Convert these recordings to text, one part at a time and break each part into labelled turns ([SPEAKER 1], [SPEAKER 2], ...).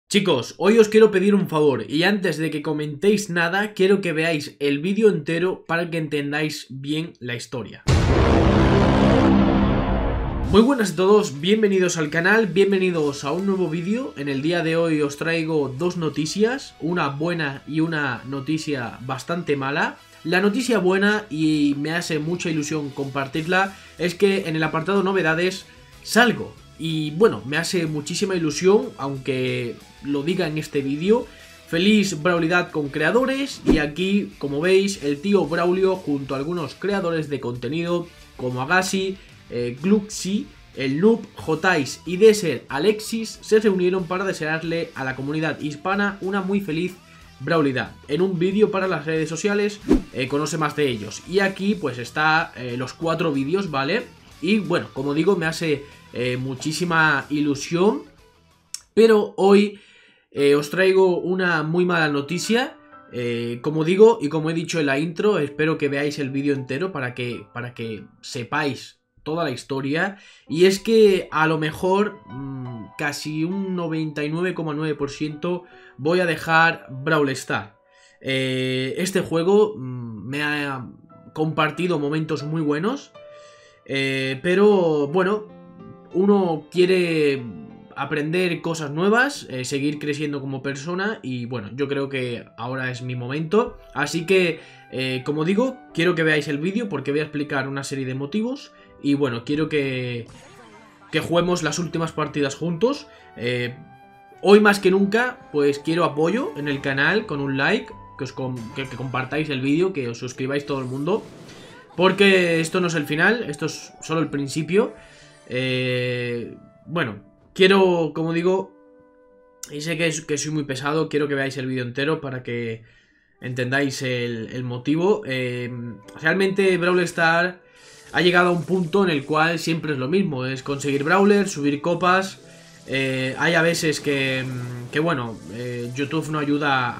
[SPEAKER 1] Chicos, hoy os quiero pedir un favor y antes de que comentéis nada, quiero que veáis el vídeo entero para que entendáis bien la historia. Muy buenas a todos, bienvenidos al canal, bienvenidos a un nuevo vídeo. En el día de hoy os traigo dos noticias, una buena y una noticia bastante mala. La noticia buena, y me hace mucha ilusión compartirla, es que en el apartado novedades salgo. Y bueno, me hace muchísima ilusión, aunque lo diga en este vídeo. Feliz Brawlidad con creadores. Y aquí, como veis, el tío Braulio junto a algunos creadores de contenido como Agassi, Gluxy, el Noob, Jotais y Desert Alexis se reunieron para desearle a la comunidad hispana una muy feliz Brawlidad. En un vídeo para las redes sociales conoce más de ellos. Y aquí pues está los 4 vídeos, ¿vale? Y bueno, como digo, me hace muchísima ilusión. Pero hoy os traigo una muy mala noticia. Como digo y como he dicho en la intro, espero que veáis el vídeo entero para que sepáis toda la historia. Y es que a lo mejor casi un 99,9% voy a dejar Brawl Stars. Este juego me ha compartido momentos muy buenos, pero bueno, uno quiere aprender cosas nuevas, seguir creciendo como persona y bueno, yo creo que ahora es mi momento. Así que, como digo, quiero que veáis el vídeo porque voy a explicar una serie de motivos. Y bueno, quiero que juguemos las últimas partidas juntos. Hoy más que nunca, pues quiero apoyo en el canal con un like, que compartáis el vídeo, que os suscribáis todo el mundo. Porque esto no es el final, esto es solo el principio. Bueno, quiero, como digo, y sé que soy muy pesado, quiero que veáis el vídeo entero para que entendáis el motivo. Realmente Brawl Stars ha llegado a un punto en el cual siempre es lo mismo, es conseguir brawlers, subir copas. Hay a veces que bueno, YouTube no ayuda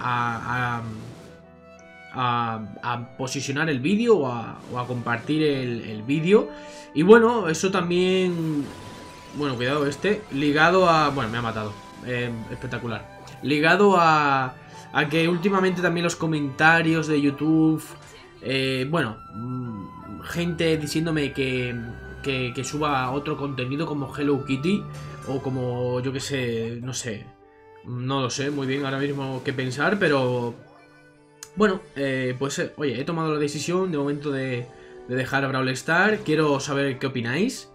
[SPEAKER 1] a posicionar el vídeo o a compartir el vídeo. Y bueno, eso también, bueno, cuidado ligado a, bueno, me ha matado, espectacular. Ligado a que últimamente también los comentarios de YouTube, bueno, gente diciéndome que suba otro contenido como Hello Kitty o como, yo que sé, no sé, no lo sé muy bien ahora mismo qué pensar, pero bueno, pues oye, he tomado la decisión de momento de dejar a Brawl Stars. Quiero saber qué opináis.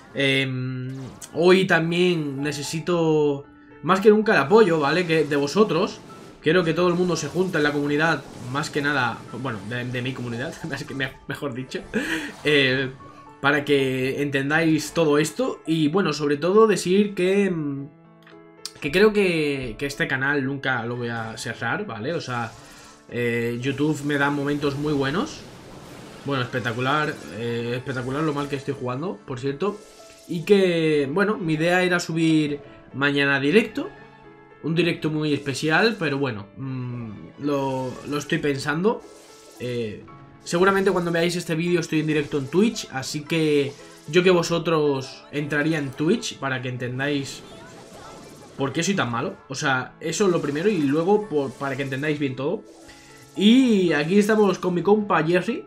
[SPEAKER 1] Hoy también necesito más que nunca el apoyo, ¿vale? Que de vosotros. Quiero que todo el mundo se junte en la comunidad, más que nada, bueno, de mi comunidad, mejor dicho, para que entendáis todo esto. Y bueno, sobre todo decir que creo que este canal nunca lo voy a cerrar, ¿vale? O sea, YouTube me da momentos muy buenos. Bueno, espectacular, espectacular lo mal que estoy jugando, por cierto. Y que, bueno, mi idea era subir mañana directo. Un directo muy especial, pero bueno, lo estoy pensando. Seguramente cuando veáis este vídeo estoy en directo en Twitch, así que yo que vosotros entraría en Twitch para que entendáis por qué soy tan malo. O sea, eso es lo primero y luego para que entendáis bien todo. Y aquí estamos con mi compa Jerry.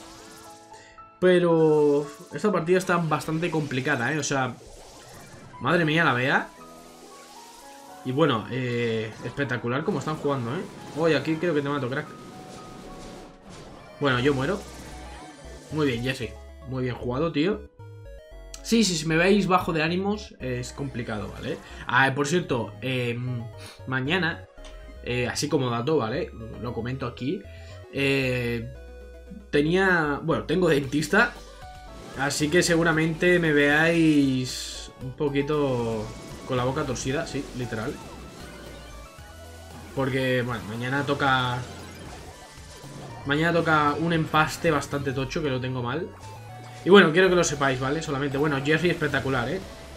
[SPEAKER 1] Pero esta partida está bastante complicada, o sea, madre mía la vea. Y bueno, espectacular como están jugando, Oye, aquí creo que te mato, crack. Bueno, yo muero. Muy bien, Jesse. Muy bien jugado, tío. Sí, si me veis bajo de ánimos es complicado, ¿vale? Ah, por cierto, mañana, así como dato, ¿vale? Lo comento aquí. Tengo dentista, así que seguramente me veáis un poquito con la boca torcida, sí, literal. Porque, bueno, mañana toca un empaste bastante tocho, que lo tengo mal. Y bueno, quiero que lo sepáis, ¿vale? Solamente, bueno, Jerry espectacular,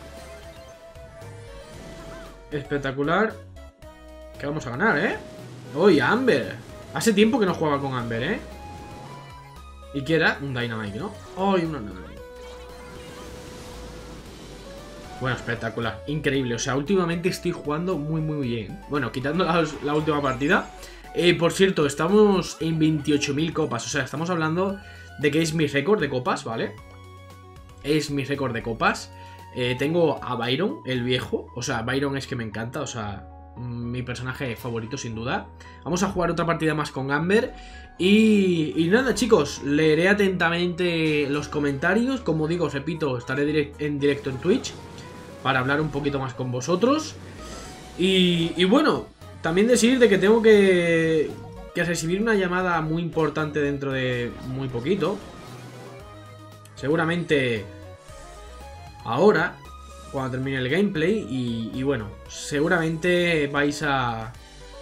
[SPEAKER 1] espectacular. Que vamos a ganar, Oye, Amber. Hace tiempo que no jugaba con Amber, ¿Y qué era? Un Dynamite, ¿no? ¡Ay, una Dynamite! Bueno, espectacular, increíble. O sea, últimamente estoy jugando muy bien. Bueno, quitando la última partida. Por cierto, estamos en 28.000 copas. O sea, estamos hablando de que es mi récord de copas, ¿vale? Es mi récord de copas. Tengo a Byron, el viejo. O sea, Byron es que me encanta. O sea, mi personaje favorito sin duda. Vamos a jugar otra partida más con Amber. Y nada, chicos, leeré atentamente los comentarios. Como digo, os repito, estaré en directo en Twitch para hablar un poquito más con vosotros. Y bueno, también decir de que tengo que recibir una llamada muy importante dentro de muy poquito. Seguramente ahora, cuando termine el gameplay. Y bueno, seguramente vais a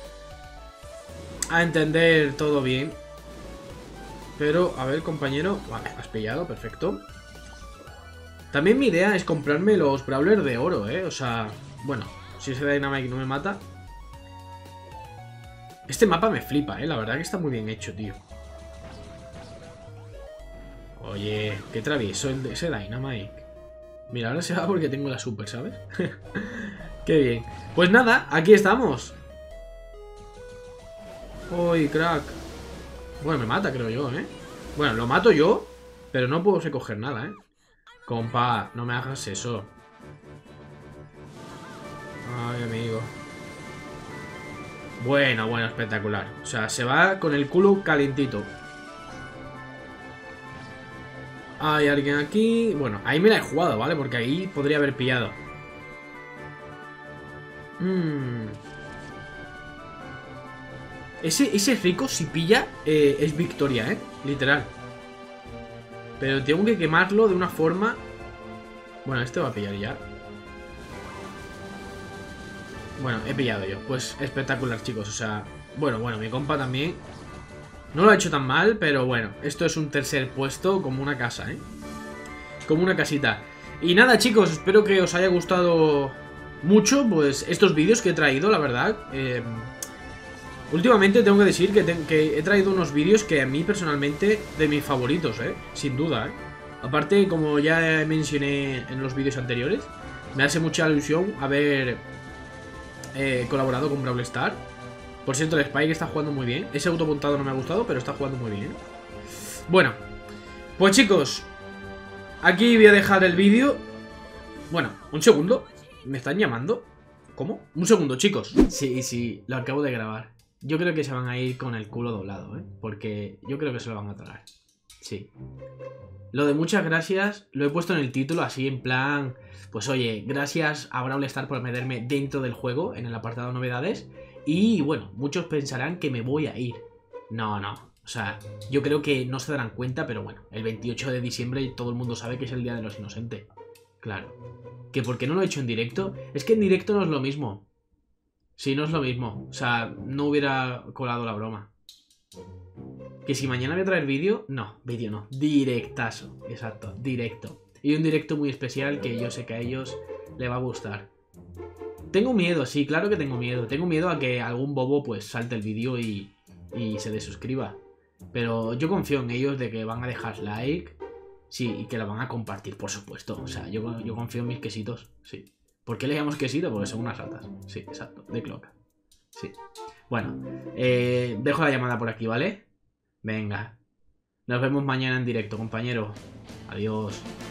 [SPEAKER 1] entender todo bien. Pero, a ver, compañero. Vale, has pillado, perfecto. También mi idea es comprarme los Brawlers de oro, O sea, bueno, si ese Dynamite no me mata. Este mapa me flipa, la verdad que está muy bien hecho, tío. Oye, qué travieso ese Dynamite. Mira, ahora se va porque tengo la super, ¿sabes? Qué bien. Pues nada, aquí estamos. Uy, crack. Bueno, me mata, creo yo, Bueno, lo mato yo, pero no puedo recoger nada, Compa, no me hagas eso. Ay, amigo. Bueno, espectacular. O sea, se va con el culo calentito. Hay alguien aquí. Bueno, ahí me la he jugado, ¿vale? Porque ahí podría haber pillado. Ese rico, si pilla, es victoria, literal. Pero tengo que quemarlo de una forma. Bueno, este va a pillar ya. Bueno, he pillado yo. Pues espectacular, chicos. O sea, bueno, mi compa también no lo ha hecho tan mal, pero bueno, esto es un tercer puesto como una casa, como una casita. Y nada, chicos, espero que os haya gustado mucho, pues, estos vídeos que he traído, la verdad. Últimamente tengo que decir que he traído unos vídeos que a mí personalmente de mis favoritos, sin duda, Aparte, como ya mencioné en los vídeos anteriores, me hace mucha ilusión haber colaborado con Brawl Stars. Por cierto, el Spike está jugando muy bien. Ese autopuntado no me ha gustado, pero está jugando muy bien. Bueno, pues chicos, aquí voy a dejar el vídeo. Bueno, un segundo. ¿Me están llamando? ¿Cómo? Un segundo, chicos. Sí, lo acabo de grabar. Yo creo que se van a ir con el culo doblado, porque yo creo que se lo van a tragar. Sí. Lo de muchas gracias lo he puesto en el título así en plan... Pues oye, gracias a Brawl Stars por meterme dentro del juego, en el apartado novedades. Y bueno, muchos pensarán que me voy a ir. No. O sea, yo creo que no se darán cuenta, pero bueno, el 28 de diciembre todo el mundo sabe que es el Día de los Inocentes. Claro. ¿Que por qué no lo he hecho en directo? Es que en directo no es lo mismo. Sí, no es lo mismo. O sea, no hubiera colado la broma. Que si mañana voy a traer vídeo, vídeo no, directazo, exacto, directo. Y un directo muy especial que yo sé que a ellos les va a gustar. Tengo miedo, sí, claro que tengo miedo. Tengo miedo a que algún bobo pues salte el vídeo y se desuscriba. Pero yo confío en ellos de que van a dejar like, sí, y que la van a compartir, por supuesto. O sea, yo confío en mis quesitos, sí. ¿Por qué le llamamos quesito? Porque son unas ratas, sí, exacto, de cloaca. Sí. Bueno, dejo la llamada por aquí, ¿vale? Venga. Nos vemos mañana en directo, compañero. Adiós.